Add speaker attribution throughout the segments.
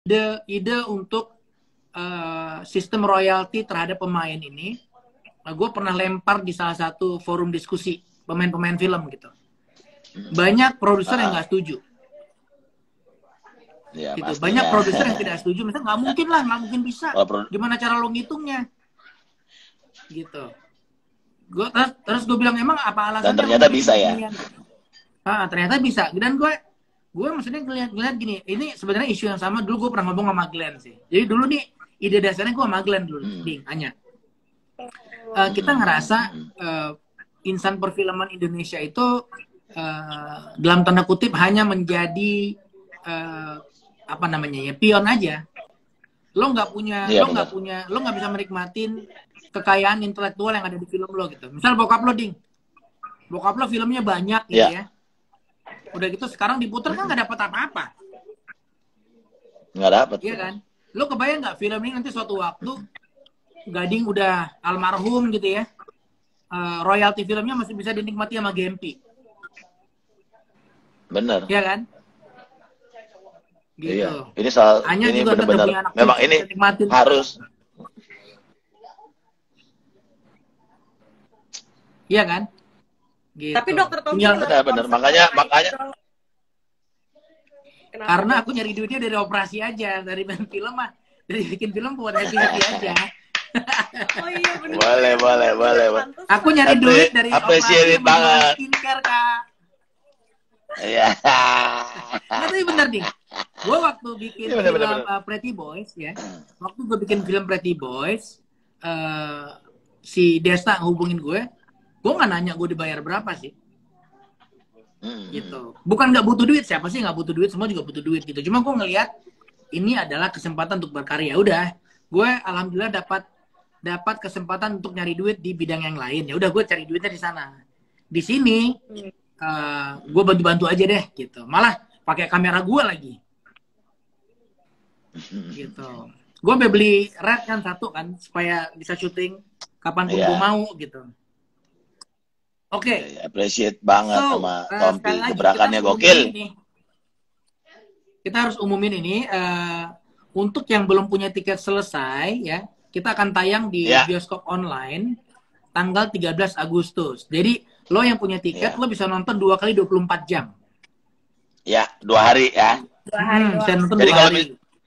Speaker 1: ide untuk sistem royalti terhadap pemain ini, gue pernah lempar di salah satu forum diskusi pemain-pemain film gitu. Banyak produser yang nggak setuju.
Speaker 2: Ya,
Speaker 1: gitu.
Speaker 2: pastinya.
Speaker 1: Banyak produser yang tidak setuju, misalnya nggak mungkin lah, nggak mungkin bisa. Gimana cara lo ngitungnya? Gitu. Terus gue bilang emang apa alasannya?
Speaker 2: Dan ternyata bisa ya.
Speaker 1: Ternyata bisa. Dan gue maksudnya ngeliat gini, ini sebenarnya isu yang sama dulu gue pernah ngomong sama Glenn sih. Jadi dulu nih ide dasarnya gue sama Glenn dulu, Ding, Anya. Kita ngerasa insan perfilman Indonesia itu dalam tanda kutip hanya menjadi apa namanya ya, pion aja. Lo nggak bisa menikmatin kekayaan intelektual yang ada di film lo gitu. Misal bokap lo, Ding, bokap lo filmnya banyak gitu ya. Udah gitu sekarang diputar kan nggak dapat apa-apa.
Speaker 2: Nggak dapat.
Speaker 1: Iya kan? Lo kebayang nggak film ini nanti suatu waktu Gading udah almarhum gitu ya, royalti filmnya masih bisa dinikmati sama Gempi.
Speaker 2: Bener.
Speaker 1: Iya kan? Gitu.
Speaker 2: Iya. Ini benar-benar memang ini harus.
Speaker 1: Iya kan? Gitu.
Speaker 3: Tapi Dokter Tommy
Speaker 2: benar. Makanya
Speaker 1: karena aku nyari duitnya dari operasi aja, dari main film mah, dari bikin film buat happy aja.
Speaker 3: Oh iya benar.
Speaker 2: Boleh.
Speaker 1: Aku nyari duit dari
Speaker 2: operasi banget.
Speaker 1: Skincare, Kak.
Speaker 2: Iya.
Speaker 1: Tapi bener nih. Gue waktu bikin film Pretty Boys ya. Waktu gue bikin film Pretty Boys, si Desta ngehubungin gue nggak nanya gue dibayar berapa sih. Gitu. Bukan nggak butuh duit, siapa sih nggak butuh duit, semua juga butuh duit gitu. Cuma gue ngelihat ini adalah kesempatan untuk berkarya. Udah, gue alhamdulillah dapat kesempatan untuk nyari duit di bidang yang lain. Ya udah, gue cari duitnya di sana. Di sini gue bantu-bantu aja deh gitu. Malah pakai kamera gue lagi. Gitu. Gue beli red kan satu kan supaya bisa syuting kapanpun gue mau gitu. Oke.
Speaker 2: Appreciate banget sama Tompi, gebrakannya gokil.
Speaker 1: Kita harus umumin ini untuk yang belum punya tiket selesai ya. Kita akan tayang di bioskop online tanggal 13 Agustus. Jadi lo yang punya tiket lo bisa nonton 2 kali 24 jam.
Speaker 2: Ya, 2 hari ya.
Speaker 3: 2 hari doang.
Speaker 1: Bisa nonton
Speaker 2: jadi
Speaker 1: 2 hari.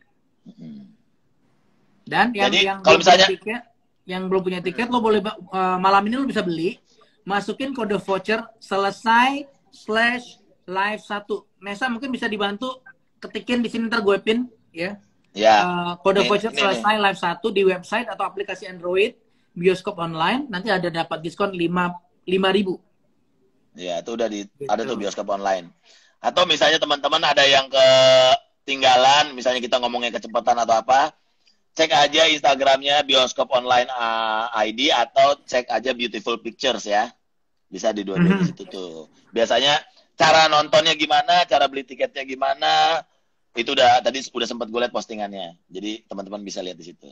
Speaker 1: Dan yang belum punya tiket, yang belum punya tiket lo boleh malam ini lo bisa beli, masukin kode voucher selesai/live1. Nesa mungkin bisa dibantu ketikin di sini, ntar gue pin ya. Kode voucher selesai live 1 di website atau aplikasi Android bioskop online, nanti ada dapat diskon 5.000.
Speaker 2: Ya, itu udah ada tuh bioskop online. Atau misalnya teman-teman ada yang ketinggalan, misalnya kita ngomongnya kecepatan atau apa, cek aja Instagramnya bioskop online ID atau cek aja Beautiful Pictures ya. Bisa di dua-duanya di situ tuh. Biasanya cara nontonnya gimana, cara beli tiketnya gimana, itu tadi udah sempat gue lihat postingannya. Jadi teman-teman bisa lihat di situ.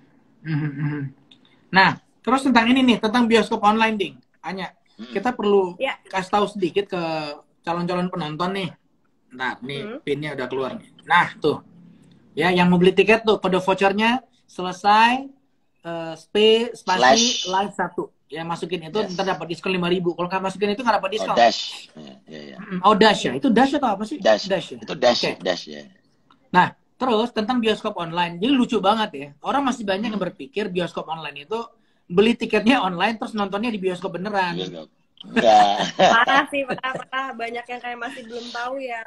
Speaker 1: Nah, terus tentang ini nih, tentang bioskop online, Ding. Anya, kita perlu kasih tahu sedikit ke calon-calon penonton nih. Nah, nih pinnya udah keluar nih. Nah, tuh. Ya, yang mau beli tiket tuh kode vouchernya selesai spasi live 1. Ya, masukin itu ntar dapat diskon 5.000. Kalau nggak masukin itu nggak dapat diskon.
Speaker 2: Dash.
Speaker 1: Dash ya. Itu Dash atau apa sih?
Speaker 2: Dash ya. Itu Dash, Dash ya.
Speaker 1: Nah, terus tentang bioskop online. Jadi lucu banget ya. Orang masih banyak yang berpikir bioskop online itu beli tiketnya online terus nontonnya di bioskop beneran.
Speaker 3: Parah sih, parah. Banyak yang kayak masih belum tahu ya.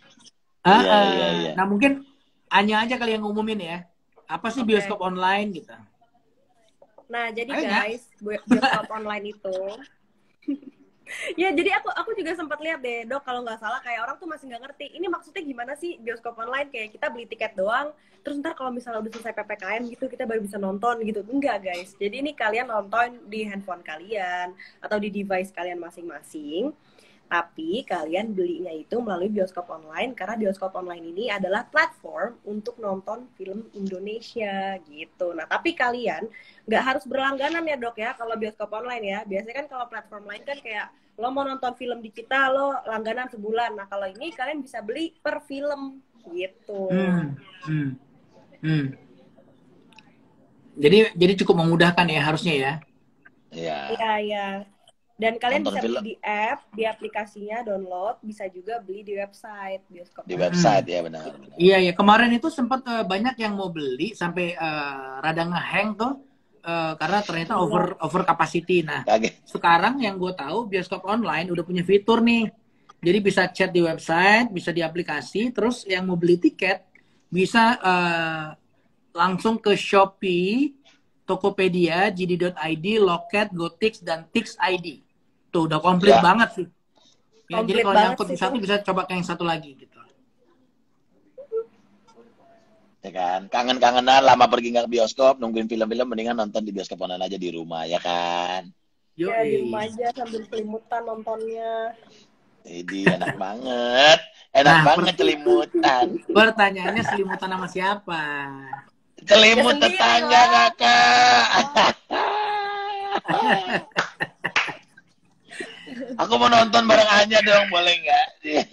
Speaker 1: Nah, mungkin Anya aja kali yang ngumumin ya. Apa sih bioskop online gitu?
Speaker 3: Nah, jadi guys, bioskop online itu ya, jadi aku juga sempat lihat deh, Dok, kalau nggak salah kayak orang tuh masih nggak ngerti. Ini maksudnya gimana sih bioskop online? Kayak kita beli tiket doang, terus ntar kalau misalnya udah selesai PPKM gitu, kita baru bisa nonton gitu. Enggak, guys. Jadi ini kalian nonton di handphone kalian atau di device kalian masing-masing. Tapi kalian belinya itu melalui bioskop online, karena bioskop online ini adalah platform untuk nonton film Indonesia gitu. Nah, tapi kalian nggak harus berlangganan ya, Dok ya, kalau bioskop online ya. Biasanya kan kalau platform lain kan kayak lo mau nonton film di kita, lo langganan sebulan. Nah, kalau ini kalian bisa beli per film gitu.
Speaker 1: Hmm. Jadi cukup memudahkan ya harusnya ya.
Speaker 2: Iya.
Speaker 3: Iya. Dan kalian
Speaker 2: Nonton
Speaker 3: bisa
Speaker 2: film.
Speaker 3: beli di app, di aplikasinya download, bisa juga beli di website bioskop.
Speaker 2: Di website ya benar.
Speaker 1: Iya kemarin itu sempat banyak yang mau beli sampai rada ngehang tuh karena ternyata over capacity. Nah
Speaker 2: Kaget.
Speaker 1: sekarang yang gue tahu bioskop online udah punya fitur nih. Jadi bisa chat di website, bisa di aplikasi. Terus yang mau beli tiket bisa langsung ke Shopee, Tokopedia, JD.id, Loket, GoTix, dan Tix ID. Tuh udah komplit
Speaker 2: Ya.
Speaker 1: banget sih. Ya, jadi
Speaker 3: Komplit
Speaker 1: kalau
Speaker 3: banget
Speaker 1: nyangkut di
Speaker 3: sih
Speaker 1: satu
Speaker 3: tuh.
Speaker 1: bisa coba ke yang satu lagi gitu.
Speaker 2: Ya kan, kangen-kangenan lama pergi nggak ke bioskop, nungguin film-film, mendingan nonton di bioskop online aja di rumah, ya kan?
Speaker 3: Ya di rumah aja sambil selimutan nontonnya.
Speaker 2: Jadi enak banget, enak banget selimutan.
Speaker 1: Pertanyaannya selimutan sama siapa?
Speaker 2: Selimut
Speaker 3: Ya sendiri
Speaker 2: tetangga
Speaker 3: lah.
Speaker 2: kakak. Aku mau nonton bareng Anya dong, boleh nggak?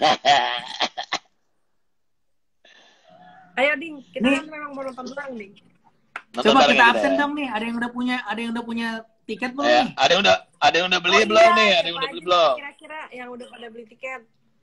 Speaker 3: Ayo Ding, kita
Speaker 1: Nih.
Speaker 3: kan memang mau nonton bareng Ding.
Speaker 2: Nonton
Speaker 1: Coba
Speaker 2: bareng
Speaker 1: kita
Speaker 2: ya
Speaker 1: absen
Speaker 2: ya.
Speaker 1: dong nih. Ada yang udah punya tiket belum nih?
Speaker 2: Ada yang udah beli belum nih? Ada yang udah beli belum?
Speaker 3: Kira-kira yang udah pada beli tiket.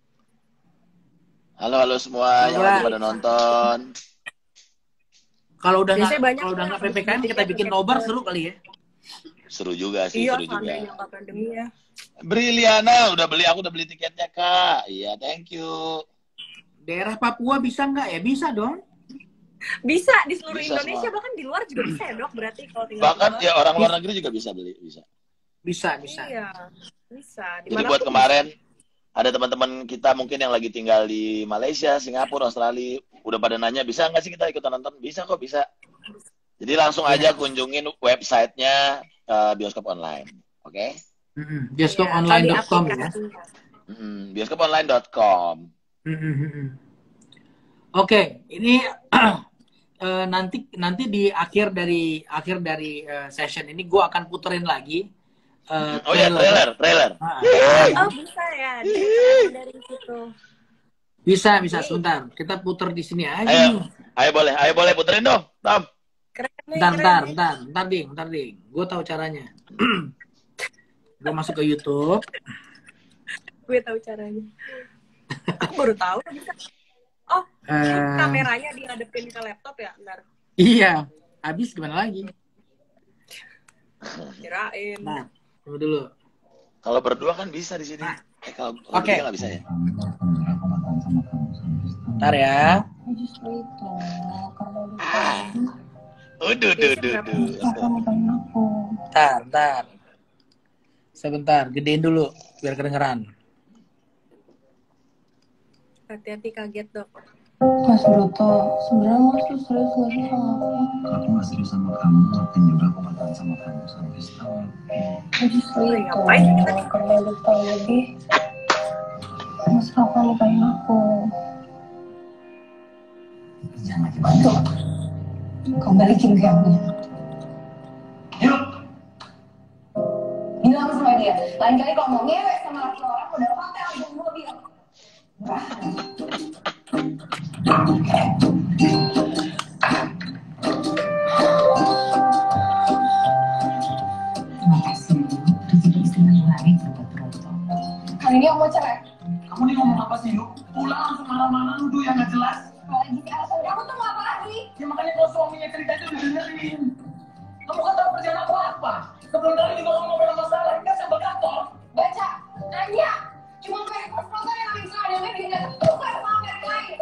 Speaker 2: Halo semua yang lagi pada nonton.
Speaker 1: Kalau udah
Speaker 3: Biasanya banyak
Speaker 1: nggak
Speaker 3: yang beli
Speaker 1: PPKM kita
Speaker 3: tiket
Speaker 1: bikin
Speaker 3: pakai
Speaker 1: nobar
Speaker 3: tiket.
Speaker 1: seru kali ya.
Speaker 2: Seru juga sih,
Speaker 3: Iya,
Speaker 2: seru juga.
Speaker 3: seandainya nggak pandemi ya.
Speaker 2: Briliana aku udah beli tiketnya kak. Iya, thank you.
Speaker 1: Daerah Papua bisa nggak ya? Bisa dong.
Speaker 3: Bisa di seluruh
Speaker 2: Bisa
Speaker 3: Indonesia,
Speaker 2: semua.
Speaker 3: bahkan di luar juga bisa ya dok, berarti kalau tinggal
Speaker 2: Bahkan
Speaker 3: keluar.
Speaker 2: ya orang luar negeri juga bisa beli, bisa.
Speaker 1: Bisa.
Speaker 3: Iya, bisa.
Speaker 2: Jadi buat kemarin ada teman-teman kita mungkin yang lagi tinggal di Malaysia, Singapura, Australia, udah pada nanya bisa nggak sih kita ikutan nonton? Bisa kok, bisa. Jadi langsung aja kunjungin websitenya bioskop online, oke? Okay?
Speaker 1: Bioskoponline.com ya.
Speaker 2: Bioskoponline.com.
Speaker 1: Oke, ini nanti di akhir dari session ini gue akan puterin lagi
Speaker 2: oh ya trailer.
Speaker 3: Oh bisa ya dari situ.
Speaker 1: Bisa sebentar. Kita puter di sini aja nih.
Speaker 2: Ayo boleh puterin dong, Tom.
Speaker 1: Bentar, ding. Gue tahu caranya. Gue masuk ke YouTube.
Speaker 3: Gue tahu caranya. Aku baru tahu bisa. Oh, kameranya dihadapin ke laptop ya, ntar.
Speaker 1: Iya, habis gimana lagi?
Speaker 3: Kirain.
Speaker 1: Nah, tunggu dulu.
Speaker 2: Kalau berdua kan bisa di sini. Kalau
Speaker 1: Oke.
Speaker 2: nggak bisa ya.
Speaker 1: Ntar ya. Ntar. Sebentar, gedein dulu biar kedengeran.
Speaker 3: Hati-hati kaget dok.
Speaker 4: Mas Broto, sebenarnya Mas tuh serius gak sih sama aku?
Speaker 5: Aku gak serius sama kamu, ngapain juga aku bakalan sama kamu sampai setahun.
Speaker 4: Justru itu, karena udah tahu lebih, Mas Rafa nikahin aku.
Speaker 5: Jangan lagi bantu.
Speaker 4: Kau balikin ke aku.
Speaker 5: Yuk!
Speaker 4: Bilang sama dia, lain kali kalau mau ngewek sama laki orang, udah pakai album mobil.
Speaker 5: Terima kasih, udah jadi istri yang baik buat Broto.
Speaker 4: Kali ini aku mau cerai.
Speaker 5: Kamu nih ngomong apa sih, Yuk? Pulang langsung marah-marah nuduh yang gak jelas.
Speaker 4: Kalau lagi alasan kamu tuh apa lagi?
Speaker 5: Ya makanya kalau suaminya cerita itu dengerin. Kamu kan tahu kerjaan aku apa? Sebelum tadi juga kamu ngomong masalah, kan sambil kantor.
Speaker 4: Baca, nanya. Cuma kayak proposal yang bisa ada yang dia bukan sama yang lain.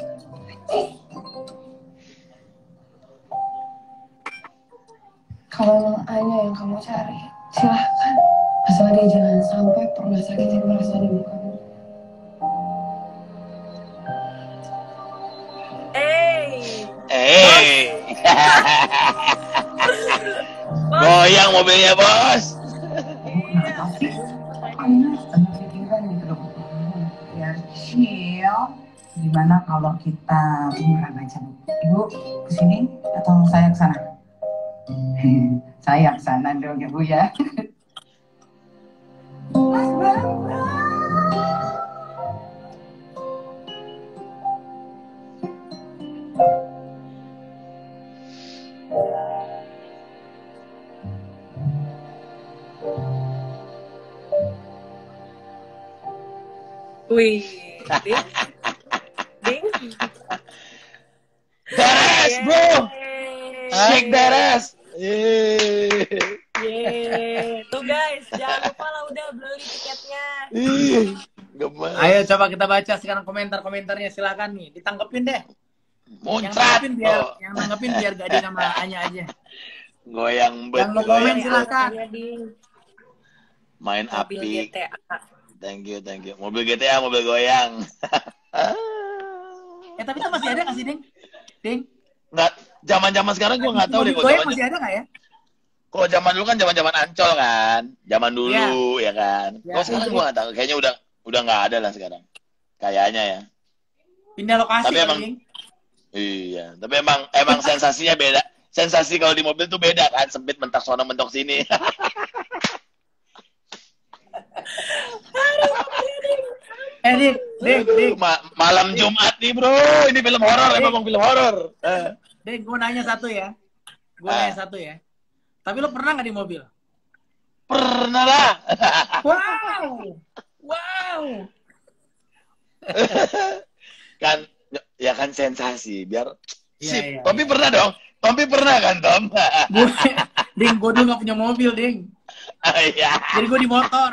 Speaker 4: Kalau emang Anya yang kamu cari, silahkan. Asal dia jangan sampai pernah sakitin perasaan ibu kamu.
Speaker 2: Goyang mobilnya bos.
Speaker 5: Biar chill. Gimana kalau kita beneran aja, Bu? Ibu kesini atau saya kesana? Saya kesana dong ya, Bu ya. Mas Bambang.
Speaker 3: Wih, ding. Ding.
Speaker 2: Dares, bro. Shake dares.
Speaker 3: Tuh guys, jangan lupa lah udah beli tiketnya.
Speaker 2: Gemes.
Speaker 1: Ayo coba kita baca sekarang komentar-komentarnya, silakan nih, ditanggepin deh.
Speaker 2: Muncrat.
Speaker 1: Yang nanggepin biar Gading sama Anya aja.
Speaker 2: Goyang
Speaker 1: Yang mau komen silakan.
Speaker 2: Main
Speaker 3: Mobil
Speaker 2: api.
Speaker 3: GTA.
Speaker 2: Thank you. Mobil GTA, mobil goyang.
Speaker 1: Tapi itu masih ada nggak sih, Ding? Ding?
Speaker 2: Nggak, zaman sekarang gue nggak tahu deh.
Speaker 1: Mobil goyang masih ada nggak ya?
Speaker 2: Kalau zaman dulu kan zaman Ancol kan. Zaman dulu ya kan. Kalau sekarang gue nggak tahu. Kayaknya udah nggak ada lah sekarang. Kayaknya ya.
Speaker 1: Pindah lokasi
Speaker 2: tapi emang,
Speaker 1: Ding.
Speaker 2: Iya, tapi emang sensasinya beda. Sensasi kalau di mobil tuh beda kan, sempit mentok sono mentok sini.
Speaker 1: Ding.
Speaker 2: Malam Jumat nih bro, ini film horor, emang film horor.
Speaker 1: Ding, gue nanya satu ya. Tapi lo pernah nggak di mobil?
Speaker 2: Pernah lah.
Speaker 1: Wow.
Speaker 2: Kan, ya kan sensasi, biar sip.
Speaker 1: Iya.
Speaker 2: Tompi pernah dong? Tompi pernah kan, Tom?
Speaker 1: Ding, gue dulu nggak punya mobil, Ding.
Speaker 2: Iya.
Speaker 1: Jadi gue di motor.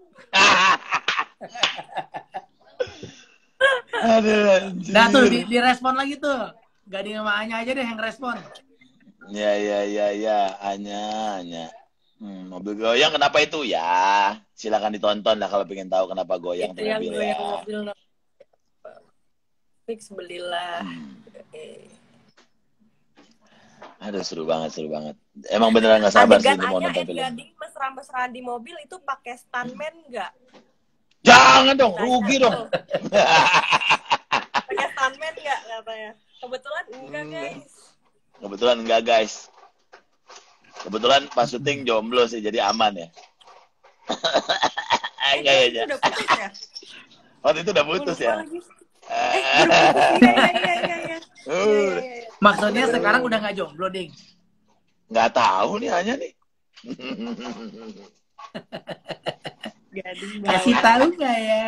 Speaker 2: Aduh,
Speaker 1: Nah tuh, direspon lagi tuh. Gading sama Anya aja deh yang respon.
Speaker 2: Ya, Anya. Mobil goyang kenapa itu? Ya, silakan ditonton lah kalau pengen tahu kenapa goyang
Speaker 3: Itu yang
Speaker 2: mobil
Speaker 3: goyang
Speaker 2: ya.
Speaker 3: mobil. Fix belilah.
Speaker 2: Aduh, seru banget. Emang beneran nggak sabar sih mau
Speaker 3: Anya
Speaker 2: nonton film.
Speaker 3: Gading mesra-mesraan di mobil itu pakai stuntman nggak?
Speaker 2: Jangan dong, rugi dong.
Speaker 3: Pakai stuntman nggak katanya? Kebetulan enggak guys.
Speaker 2: Kebetulan pas syuting jomblo sih, jadi aman ya. Kayaknya.
Speaker 3: Udah putus ya?
Speaker 2: Waktu itu udah putus ya.
Speaker 3: Iya.
Speaker 1: Maksudnya sekarang udah nggak jomblo, Ding?
Speaker 2: Nggak tahu nih Anya nih.
Speaker 1: Kasih tahu nggak ya?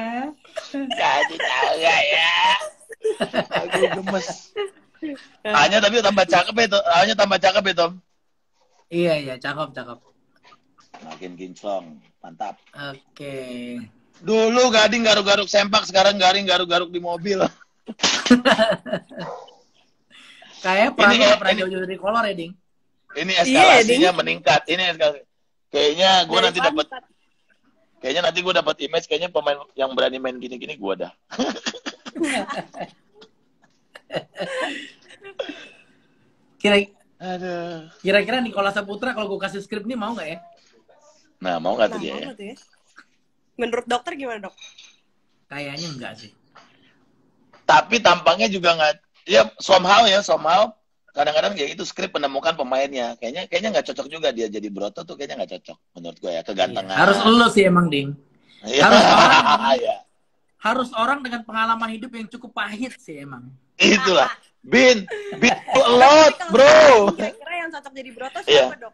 Speaker 2: Aku gemes. Anya tapi tambah cakep ya, Tom.
Speaker 1: Iya, cakep.
Speaker 2: Makin kinclong, mantap.
Speaker 1: Oke.
Speaker 2: Dulu Gading garuk-garuk sempak, sekarang Garing garuk-garuk di mobil.
Speaker 1: Kayak pernah jauh-jauh dari kolor ya, Ding?
Speaker 2: Ini eskalasinya meningkat. Kayaknya gue nanti dapat. Kayaknya nanti gue dapat image, kayaknya pemain yang berani main gini-gini gue dah.
Speaker 1: Kira-kira Nicholas Saputra kalau gue kasih skrip ini mau nggak ya?
Speaker 2: Nah, mau nggak tuh dia ya?
Speaker 3: Menurut dokter gimana, Dok?
Speaker 1: Kayaknya enggak sih.
Speaker 2: Tapi tampangnya juga nggak, ya somehow kadang-kadang ya itu skrip menemukan pemainnya. Kayaknya nggak cocok juga dia jadi Broto tuh, kayaknya nggak cocok menurut gue ya, kegantengan.
Speaker 1: Harus elo sih emang, Ding.
Speaker 2: Iya.
Speaker 1: Harus orang dengan pengalaman hidup yang cukup pahit sih emang.
Speaker 2: Itulah. Bin a lot, bro.
Speaker 3: Kira-kira yang cocok jadi Broto siapa, Dok?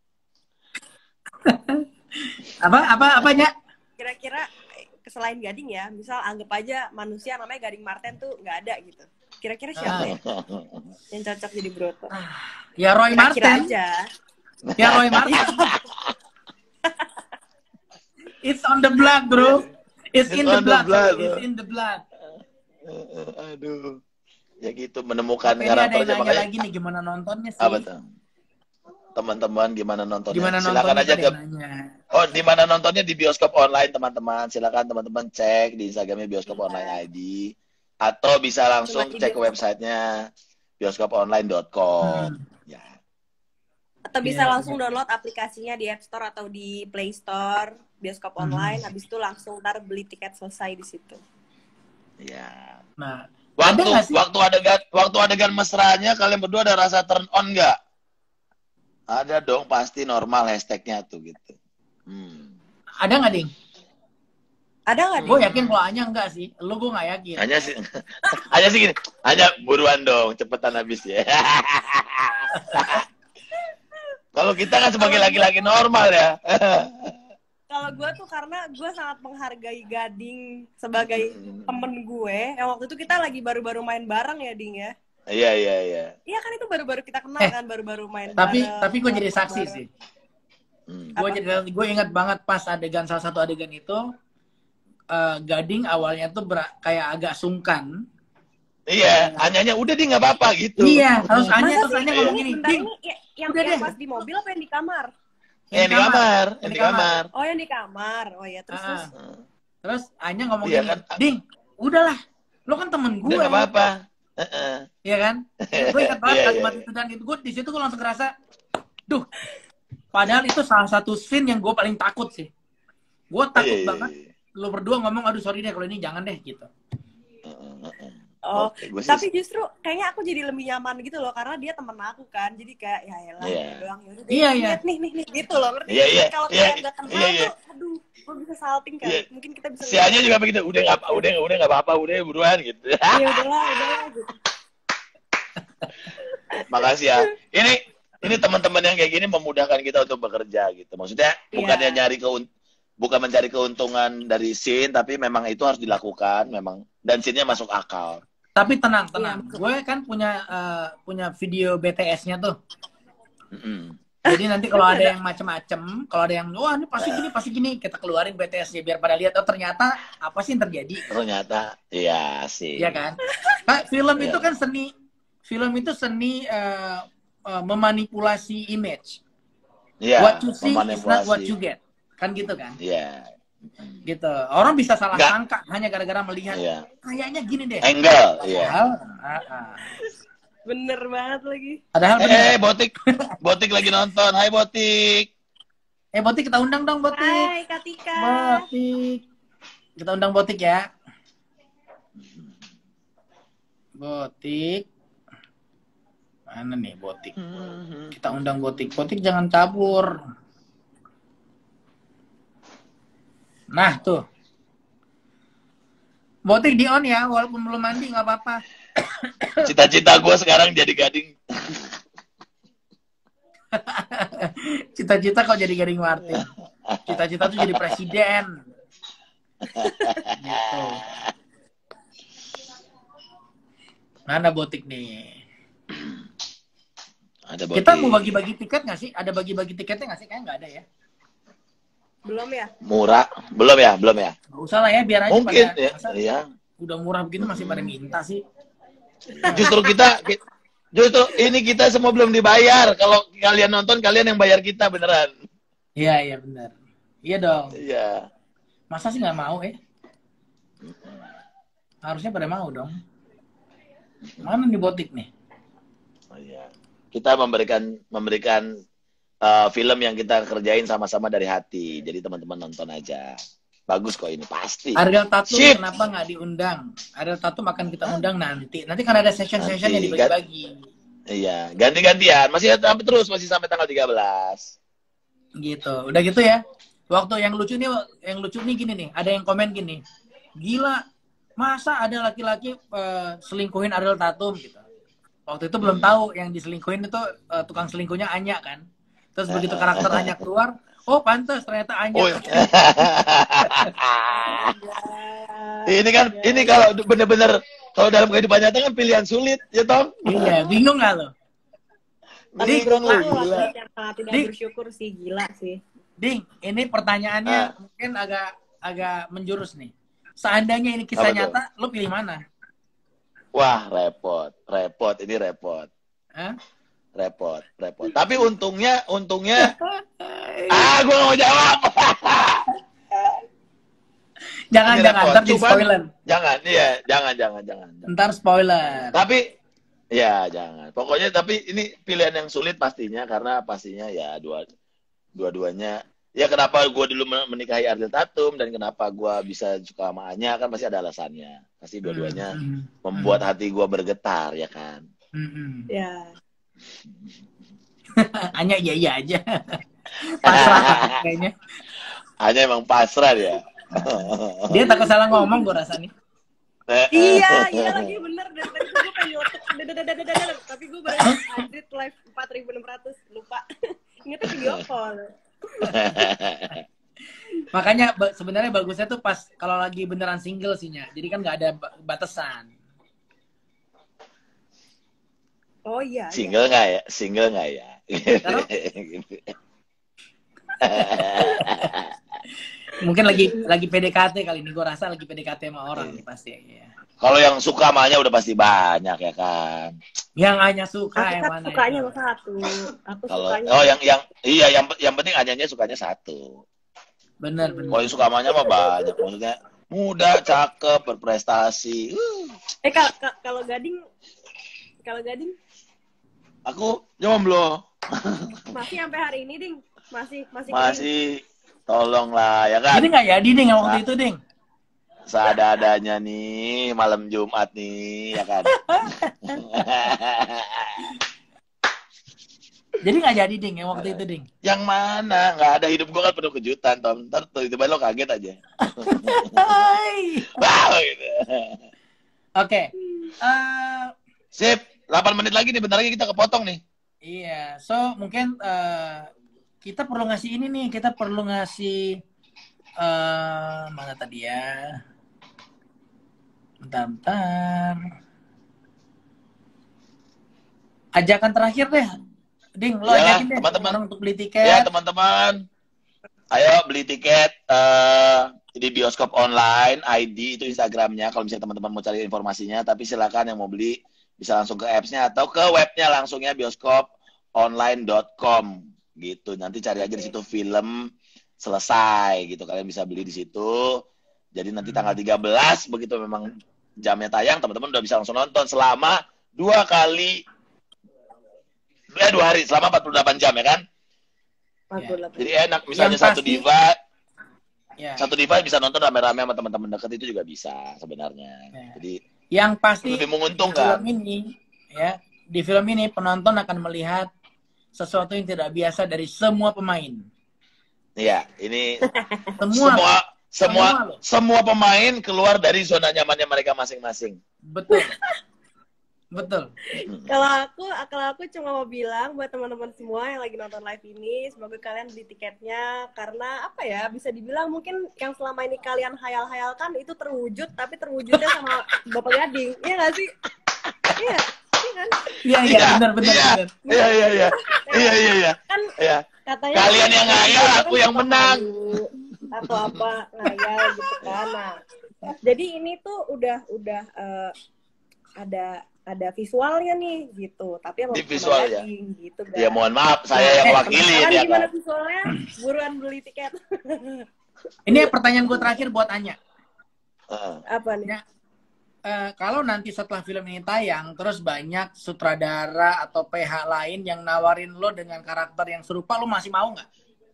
Speaker 1: Apanya?
Speaker 3: Kira-kira selain Gading ya, misal anggap aja manusia namanya Gading Marten tuh nggak ada gitu. Kira-kira siapa ya yang cocok jadi Broto?
Speaker 1: Ya Roy Marten. Ya Roy Marten. It's on the blood, bro. It's in the blood. It's in the blood.
Speaker 2: Aduh. Ya gitu, menemukan
Speaker 1: karakternya. Makanya lagi nih gimana nontonnya sih?
Speaker 2: Apa tuh? Teman-teman gimana nontonnya?
Speaker 1: Silakan aja ke
Speaker 2: di mana nontonnya, di bioskop online, teman-teman. Silakan teman-teman cek di Instagramnya Bioskop Online ID, atau bisa langsung cek ke websitenya bioskoponline.com. Ya.
Speaker 3: Atau bisa langsung download aplikasinya di App Store atau di Play Store Bioskop Online. Habis itu langsung ntar beli tiket selesai di situ.
Speaker 2: Ya.
Speaker 1: Nah,
Speaker 2: waktu adegan mesranya kalian berdua ada rasa turn on nggak? Ada dong, pasti normal hashtagnya tuh gitu.
Speaker 1: Ada nggak, Ding?
Speaker 3: Ada nggak, Ding?
Speaker 1: Gue yakin kalau Anya enggak sih. Lu gue nggak yakin.
Speaker 2: Hanya sih gini. Hanya buruan dong, cepetan habis ya. Kalau kita kan sebagai laki-laki normal ya.
Speaker 3: Kalau sama gue tuh karena gue sangat menghargai Gading sebagai temen gue. Yang waktu itu kita lagi baru-baru main bareng ya, Ding ya.
Speaker 2: Iya.
Speaker 3: Iya kan itu baru-baru kita kenal kan, baru-baru main
Speaker 1: Tapi
Speaker 3: bareng.
Speaker 1: gue jadi saksi
Speaker 3: bareng.
Speaker 1: sih.
Speaker 3: Apa?
Speaker 1: Gue ingat banget pas salah satu adegan itu Gading awalnya tuh kayak agak sungkan.
Speaker 2: Iya, Anyanya udah dia nggak apa-apa gitu.
Speaker 1: Iya, terus
Speaker 3: Masa
Speaker 1: Anya
Speaker 3: sih?
Speaker 1: ngomong
Speaker 3: Ini
Speaker 1: gini,
Speaker 3: bentar,
Speaker 1: Ding,
Speaker 3: ini yang
Speaker 1: udah deh.
Speaker 3: pas di mobil apa yang di kamar?
Speaker 2: Yang di kamar.
Speaker 3: Oh yang di kamar. Oh ya terus.
Speaker 1: Terus Anya ngomong
Speaker 2: Iya
Speaker 1: gini,
Speaker 2: kan?
Speaker 1: Ding, udahlah, lo kan temen
Speaker 2: Udah
Speaker 1: gue.
Speaker 2: nggak apa-apa.
Speaker 1: Iya kan? Gue ingat banget
Speaker 2: Iya,
Speaker 1: kalimat
Speaker 2: iya.
Speaker 1: itu, dan itu gue di situ gue langsung ngerasa, duh, padahal itu salah satu scene yang gue paling takut sih. Gue takut banget. Lo berdua ngomong, aduh sorry deh kalau ini jangan deh gitu.
Speaker 3: Oh,
Speaker 2: Oke, gua sih-
Speaker 3: tapi justru kayaknya aku jadi lebih nyaman gitu loh karena dia temen aku kan. Jadi kayak ya elah
Speaker 2: Iya.
Speaker 3: doang ya udah deh,
Speaker 1: Iya, iya.
Speaker 3: lihat nih gitu loh, ngerti?
Speaker 2: Iya, iya.
Speaker 3: Kalau
Speaker 2: Iya,
Speaker 3: kita nggak kenal
Speaker 2: iya, iya.
Speaker 3: tuh aduh, gue bisa salting kan.
Speaker 2: Iya.
Speaker 3: Mungkin kita bisa
Speaker 2: Si Anya juga begitu. Udah nggak apa-apa, udah buruan gitu.
Speaker 3: ya udahlah gitu.
Speaker 2: Makasih ya. Ini teman-teman yang kayak gini memudahkan kita untuk bekerja gitu. Maksudnya bukannya bukan mencari keuntungan dari scene, tapi memang itu harus dilakukan memang, dan scene-nya masuk akal.
Speaker 1: Tapi tenang.
Speaker 3: Iya.
Speaker 1: Gue kan punya video BTS-nya tuh.
Speaker 2: Mm-mm.
Speaker 1: Jadi nanti kalau ada yang macem-macem, kalau ada yang, wah ini pasti gini, kita keluarin BTS-nya biar pada lihat, oh ternyata apa sih yang terjadi.
Speaker 2: Ternyata, iya sih.
Speaker 1: Iya kan? Nah, film itu kan seni memanipulasi image.
Speaker 2: Iya,
Speaker 1: What you see is not
Speaker 2: memanipulasi.
Speaker 1: what you get. Kan gitu kan?
Speaker 2: Iya.
Speaker 1: Gitu. Orang bisa salah
Speaker 2: Nggak.
Speaker 1: sangka hanya gara-gara melihat,
Speaker 2: Iya.
Speaker 1: kayaknya gini deh.
Speaker 2: Angle, iya.
Speaker 3: Bener banget lagi.
Speaker 1: Padahal bener.
Speaker 2: Botik lagi nonton. Hai Botik.
Speaker 1: Botik, kita undang dong Botik.
Speaker 3: Hai Katika.
Speaker 1: Botik. Kita undang Botik ya. Botik. Mana nih Botik? Kita undang Botik. Botik jangan kabur. Nah tuh. Botik di on ya, walaupun belum mandi nggak apa-apa.
Speaker 2: Cita-cita gue sekarang jadi Gading.
Speaker 1: Cita-cita kok jadi Gading Martin. Cita-cita tuh jadi presiden. Gitu. Mana Botik nih?
Speaker 2: Ada
Speaker 1: Kita
Speaker 2: Botik.
Speaker 1: mau bagi-bagi tiket nggak sih? Ada bagi-bagi tiketnya nggak sih? Kayaknya nggak ada ya.
Speaker 3: Belum ya?
Speaker 2: Murah? Belum ya?
Speaker 1: Nggak usah lah ya, biar aja
Speaker 2: Mungkin
Speaker 1: pada.
Speaker 2: ya.
Speaker 1: Masa
Speaker 2: Iya.
Speaker 1: udah murah begini masih pada minta sih.
Speaker 2: Justru ini kita semua belum dibayar. Kalau kalian nonton, kalian yang bayar kita beneran.
Speaker 1: Iya benar. Iya dong.
Speaker 2: Iya.
Speaker 1: Masa sih nggak mau ya? Harusnya pada mau dong. Mana nih Botik nih?
Speaker 2: Oh, iya. Kita memberikan film yang kita kerjain sama-sama dari hati. Jadi teman-teman nonton aja. Bagus kok ini pasti.
Speaker 1: Ariel Tatum
Speaker 2: Sip.
Speaker 1: kenapa nggak diundang? Ariel Tatum akan kita undang nanti. Nanti kan ada session-session yang
Speaker 2: Nanti,
Speaker 1: dibagi-bagi.
Speaker 2: Iya, ganti-gantian. Masih sampai tanggal 13.
Speaker 1: Gitu. Udah gitu ya. Waktu yang lucu nih gini nih. Ada yang komen gini. Gila, masa ada laki-laki selingkuhin Ariel Tatum gitu. Waktu itu belum tahu yang diselingkuhin itu tukang selingkuhnya Anya kan. Terus begitu karakter Anya keluar, oh pantas ternyata Anya.
Speaker 2: Oh, ini kalau bener-bener kalau dalam kehidupan nyata kan pilihan sulit, ya Tom?
Speaker 1: Iya, bingung nggak lo?
Speaker 3: Tapi
Speaker 2: Bingung
Speaker 3: gue
Speaker 2: lu, gila.
Speaker 3: yang sangat tidak
Speaker 1: Dik.
Speaker 3: bersyukur sih, gila sih.
Speaker 1: Ding, ini pertanyaannya mungkin agak menjurus nih. Seandainya ini kisah
Speaker 2: Apa tuh?
Speaker 1: nyata, lo pilih mana?
Speaker 2: Wah, repot. Ini repot.
Speaker 1: Hah?
Speaker 2: Repot. Tapi untungnya gue gak mau jawab.
Speaker 1: Jangan,
Speaker 2: Ini repot.
Speaker 1: ntar di
Speaker 2: Cuman-
Speaker 1: spoiler.
Speaker 2: Jangan.
Speaker 1: Ntar spoiler.
Speaker 2: Tapi ya jangan. Pokoknya tapi ini pilihan yang sulit pastinya karena pastinya ya dua-duanya. Ya kenapa gue dulu menikahi Ariel Tatum dan kenapa gue bisa suka sama Anya kan pasti ada alasannya. Pasti dua-duanya membuat hati gue bergetar ya kan.
Speaker 3: Ya.
Speaker 1: Anya iya aja. Pasrah kayaknya.
Speaker 2: Anya emang pasrah ya.
Speaker 1: Dia takut salah ngomong gue rasa nih.
Speaker 3: Iya lagi bener. Dan tadi gue pengen nyotok. Tapi gue baru Adrit live 4.600. Lupa. Ingatnya video call.
Speaker 1: Makanya sebenarnya bagusnya tuh pas kalau lagi beneran single sih, Nya. Jadi kan nggak ada batasan.
Speaker 3: Oh iya.
Speaker 2: Single nggak ya? Single nggak ya?
Speaker 1: Karena mungkin lagi PDKT kali ini. Gue rasa lagi PDKT sama orang nih pasti ya.
Speaker 2: Kalau yang suka mahnya udah pasti banyak ya kan.
Speaker 1: Yang hanya suka
Speaker 3: Aku
Speaker 1: yang
Speaker 3: kan
Speaker 1: mana?
Speaker 3: sukanya
Speaker 1: itu?
Speaker 3: satu. Aku
Speaker 2: Kalau
Speaker 3: sukanya.
Speaker 2: yang penting Anyanya sukanya satu.
Speaker 1: Bener.
Speaker 2: Kalau yang suka mahnya mah banyak, maksudnya muda, cakep, berprestasi.
Speaker 3: Kalau Gading
Speaker 2: Aku jomblo.
Speaker 3: masih sampai hari ini, Ding. Masih.
Speaker 2: Tolonglah ya kan.
Speaker 1: Jadi nggak jadi Ding yang waktu itu Ding.
Speaker 2: Seadanya nih malam Jumat nih ya kan.
Speaker 1: Jadi nggak jadi Ding yang waktu itu Ding.
Speaker 2: Yang mana? Nggak ada, hidup gua kan penuh kejutan, Tom. Ntar tiba-tiba lo kaget aja. Wow gitu.
Speaker 1: Oke.
Speaker 2: Sip, 8 menit lagi nih, bentar lagi kita kepotong nih.
Speaker 1: Iya, so mungkin kita perlu ngasih ini nih, kita perlu ngasih mana tadi ya? Bentar. Ajakan terakhir deh, Ding, lo
Speaker 2: Iyalah,
Speaker 1: ajakin deh
Speaker 2: teman-teman.
Speaker 1: orang untuk beli tiket.
Speaker 2: Ya teman-teman, ayo beli tiket di bioskop online, ID itu Instagramnya. Kalau misalnya teman-teman mau cari informasinya, tapi silakan yang mau beli bisa langsung ke apps-nya atau ke webnya langsungnya bioskoponline.com gitu. Nanti cari aja di situ film selesai gitu. Kalian bisa beli di situ. Jadi nanti tanggal 13 begitu memang jamnya tayang, teman-teman udah bisa langsung nonton selama 2 hari, selama 48 jam ya kan?
Speaker 3: 48.
Speaker 2: Jadi enak, misalnya
Speaker 1: Yang pasti-
Speaker 2: satu diva bisa nonton rame-rame sama teman-teman dekat, itu juga bisa sebenarnya.
Speaker 1: Ya.
Speaker 2: Jadi
Speaker 1: Yang pasti
Speaker 2: lebih
Speaker 1: di
Speaker 2: menguntungkan.
Speaker 1: di film ini penonton akan melihat sesuatu yang tidak biasa dari semua pemain.
Speaker 2: Iya, ini
Speaker 1: Semua
Speaker 2: semua pemain keluar dari zona nyamannya mereka masing-masing.
Speaker 1: betul. Betul.
Speaker 3: Kalau aku cuma mau bilang buat teman-teman semua yang lagi nonton live ini, semoga kalian beli tiketnya, karena apa ya, bisa dibilang mungkin yang selama ini kalian hayal-hayalkan itu terwujud, tapi terwujudnya sama Bapak Gading. Iya nggak sih? Iya kan?
Speaker 1: Iya, benar.
Speaker 2: Iya.
Speaker 3: Kan
Speaker 2: Iya.
Speaker 3: katanya
Speaker 2: Kalian yang ngayal, aku yang menang.
Speaker 3: Atau apa ngayal gitu kan. Nah, jadi ini tuh udah ada visualnya nih gitu, tapi
Speaker 2: Di visualnya.
Speaker 3: gitu guys.
Speaker 2: Ya mohon maaf, saya yang wakili
Speaker 3: penasaran
Speaker 2: ya
Speaker 3: gimana
Speaker 2: kan.
Speaker 3: visualnya? Buruan beli tiket.
Speaker 1: Ini pertanyaan gue terakhir buat Anya.
Speaker 3: Apa nih?
Speaker 1: Ya, kalau nanti setelah film ini tayang, terus banyak sutradara atau PH lain yang nawarin lo dengan karakter yang serupa, lo masih mau nggak?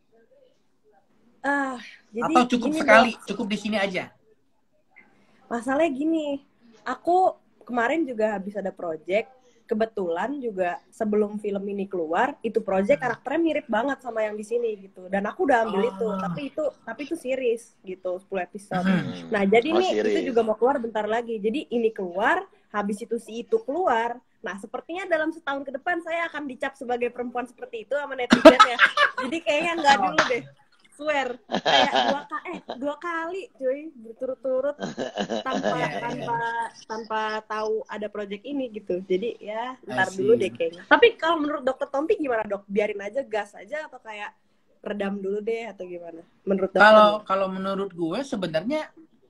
Speaker 3: Jadi
Speaker 1: Atau cukup
Speaker 3: gini,
Speaker 1: sekali,
Speaker 3: Dok.
Speaker 1: cukup di sini aja?
Speaker 3: Masalahnya gini, aku kemarin juga habis ada project, kebetulan juga sebelum film ini keluar, itu project karakternya mirip banget sama yang di sini gitu. Dan aku udah ambil itu, tapi itu series gitu, 10 episode. Nah, jadi nih
Speaker 2: series.
Speaker 3: itu juga mau keluar bentar lagi. Jadi ini keluar, habis itu si itu keluar. Nah, sepertinya dalam setahun ke depan saya akan dicap sebagai perempuan seperti itu sama netizen ya. Jadi kayaknya nggak dulu deh. Swear, kayak 2 kali cuy berturut-turut tanpa tahu ada project ini gitu. Jadi ya ntar dulu deh kayaknya. Tapi kalau menurut Dokter Tompi gimana, Dok? Biarin aja, gas aja, atau kayak redam dulu deh atau gimana? Menurut Dokter?
Speaker 1: Kalau menurut gue sebenarnya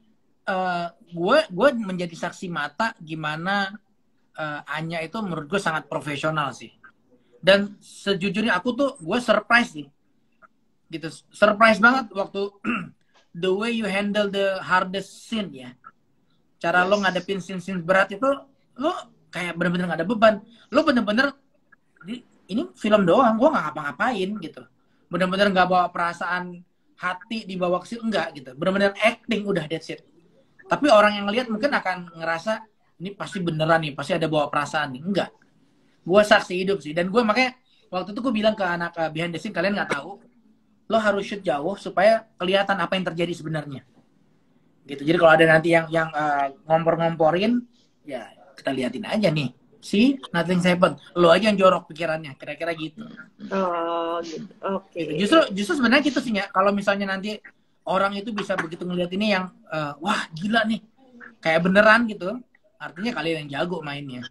Speaker 1: gue menjadi saksi mata gimana Anya itu menurut gue sangat profesional sih. Dan sejujurnya aku tuh gue surprise sih. Gitu, surprise banget waktu the way you handle the hardest scene ya. Cara lo ngadepin scene berat itu, lo kayak bener-bener gak ada beban. Lo bener-bener ini film doang, gue gak ngapa-ngapain gitu. Bener-bener gak bawa perasaan hati dibawa ke situ, enggak gitu. Bener-bener acting, udah that's it. Tapi orang yang lihat mungkin akan ngerasa ini pasti beneran nih, pasti ada bawa perasaan nih. Enggak. Gue saksi hidup sih. Dan gue makanya waktu itu gue bilang ke anak behind the scene, kalian gak tahu, lo harus shoot jauh supaya kelihatan apa yang terjadi sebenarnya. Gitu. Jadi kalau ada nanti yang ngompor-ngomporin, ya kita liatin aja nih. See, nothing happened. Lo aja yang jorok pikirannya, kira-kira gitu.
Speaker 3: Oh, gitu. Oke.
Speaker 1: Gitu. Justru sebenarnya gitu sih ya. Kalau misalnya nanti orang itu bisa begitu ngelihat ini yang wah gila nih, kayak beneran gitu, artinya kalian yang jago mainnya.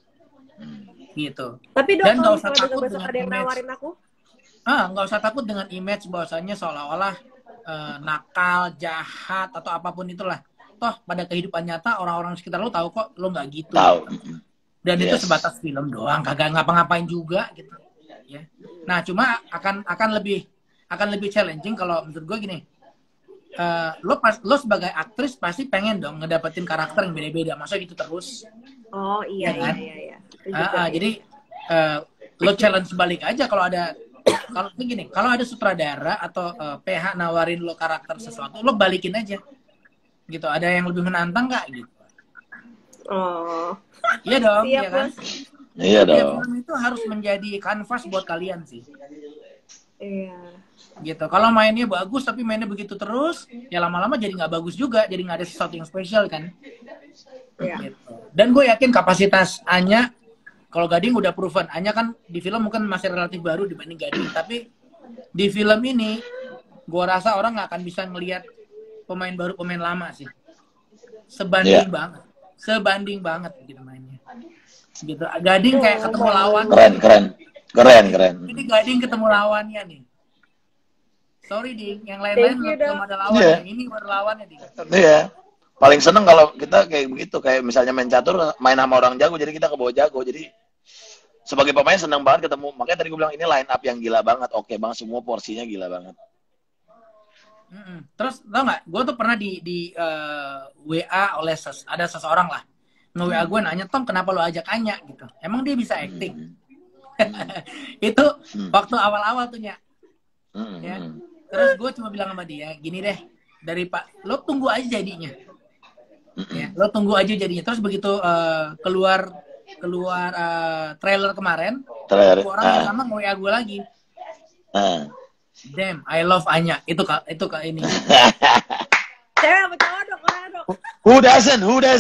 Speaker 1: Gitu.
Speaker 3: Tapi Dok,
Speaker 1: Dan nggak
Speaker 3: kalau
Speaker 1: usah
Speaker 3: misalnya
Speaker 1: takut
Speaker 3: besok
Speaker 1: dengan
Speaker 3: ada yang
Speaker 1: image.
Speaker 3: nawarin aku,
Speaker 1: Nggak usah takut dengan image bahwasannya seolah-olah nakal, jahat atau apapun itulah. Toh pada kehidupan nyata orang-orang sekitar lo tahu kok lo nggak gitu.
Speaker 2: Tahu.
Speaker 1: Dan itu
Speaker 2: Yes.
Speaker 1: sebatas film doang, kagak ngapa-ngapain juga gitu. Ya. Nah, cuma akan lebih challenging kalau menurut gue gini. Lo sebagai aktris pasti pengen dong ngedapetin karakter yang beda-beda. Masa gitu terus?
Speaker 3: oh iya,
Speaker 1: Ya kan?
Speaker 3: iya. Itu juga, ya.
Speaker 1: Jadi lo challenge balik aja kalau ada sutradara atau PH nawarin lo karakter sesuatu, lo balikin aja. Gitu. Ada yang lebih menantang nggak gitu?
Speaker 3: Oh,
Speaker 1: Iya dong,
Speaker 3: siap,
Speaker 1: ya kan?
Speaker 3: Bos.
Speaker 2: Iya
Speaker 1: Setiap
Speaker 2: dong.
Speaker 1: film itu harus menjadi kanvas buat kalian sih.
Speaker 3: Iya.
Speaker 1: Gitu. Kalau mainnya bagus tapi mainnya begitu terus, ya lama-lama jadi nggak bagus juga, jadi nggak ada sesuatu yang spesial kan.
Speaker 3: Iya.
Speaker 1: Gitu. Dan gue yakin kapasitas Anya, kalau Gading udah proven, Anya kan di film mungkin masih relatif baru dibanding Gading, tapi di film ini gue rasa orang nggak akan bisa ngelihat pemain baru pemain lama sih. Sebanding banget gitu mainnya. Gitu. Gading kayak ketemu lawan.
Speaker 2: Keren.
Speaker 1: Ini Gading ketemu lawannya nih. Sorry Ding, yang lain-lain
Speaker 3: Thank you,
Speaker 1: belum
Speaker 3: Dok.
Speaker 1: ada lawannya. Ini baru lawannya Ding.
Speaker 2: Iya. Paling seneng kalau kita kayak begitu, kayak misalnya main catur, main sama orang jago, jadi kita kebawa jago. Jadi sebagai pemain seneng banget ketemu. Makanya tadi gue bilang ini line up yang gila banget, oke banget, semua porsinya gila banget.
Speaker 1: Terus tau nggak, gue tuh pernah di WA oleh ada seseorang lah nge-WA gue nanya, Tom kenapa lo ajak Anya gitu, emang dia bisa acting? Itu waktu awal-awal tuh Nya. Ya. Terus gue cuma bilang sama dia gini deh, dari Pak lo tunggu aja jadinya, ya lo tunggu aja jadinya. Terus begitu keluar trailer kemarin, orang yang sama nge-WA gue lagi, damn, I love Anya. Itu ini.
Speaker 3: Cewek apa cowok Dok? Dok?
Speaker 2: Who doesn't?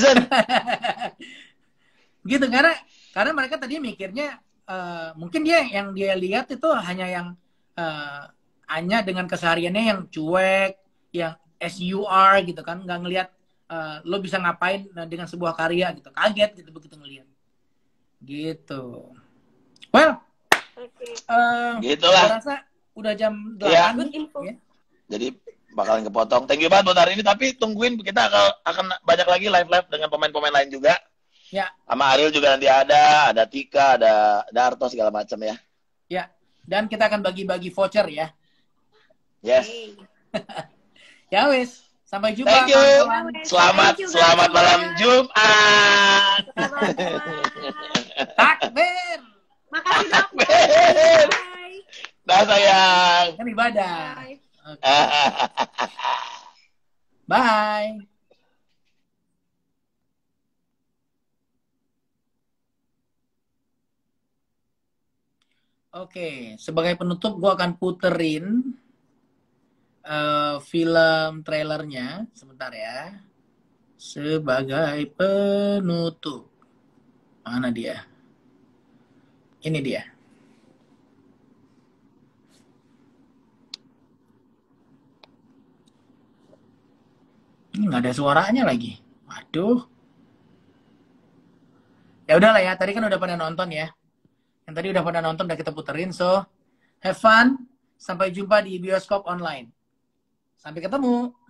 Speaker 1: Gitu, karena mereka tadi mikirnya mungkin yang dia lihat itu hanya yang Anya dengan kesehariannya yang cuek, yang SUR gitu kan, nggak ngelihat lo bisa ngapain dengan sebuah karya gitu. Kaget gitu begitu ngelihat. Gitu. Well,
Speaker 2: gitulah.
Speaker 1: Gua rasa udah jam 8
Speaker 2: ya.
Speaker 1: ya.
Speaker 2: Jadi bakalan kepotong. Thank you banget buat hari ini, tapi tungguin kita akan banyak lagi live dengan pemain-pemain lain juga.
Speaker 1: Ya. Sama
Speaker 2: Ariel juga nanti ada Tika, ada Darto segala macam ya.
Speaker 1: Ya. Dan kita akan bagi-bagi voucher ya.
Speaker 2: Yes.
Speaker 1: Ya wis, sampai jumpa.
Speaker 2: Thank you. Selamat malam Jumat.
Speaker 1: Takbir.
Speaker 3: Makasih Dok.
Speaker 2: Takbir.
Speaker 3: Bye.
Speaker 2: Dah sayang.
Speaker 1: Kan ibadah.
Speaker 3: Bye.
Speaker 1: Bye. Oke, sebagai penutup gue akan puterin film trailernya sebentar ya. Sebagai penutup. Mana dia? Ini dia. Ini nggak ada suaranya lagi. Waduh. Ya udahlah ya, tadi kan udah pada nonton ya. Yang tadi udah pada nonton, udah kita puterin. So, have fun. Sampai jumpa di bioskop online. Sampai ketemu.